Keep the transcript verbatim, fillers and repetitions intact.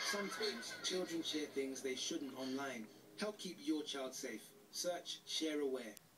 Sometimes children share things they shouldn't online. Help keep your child safe. Search Share Aware.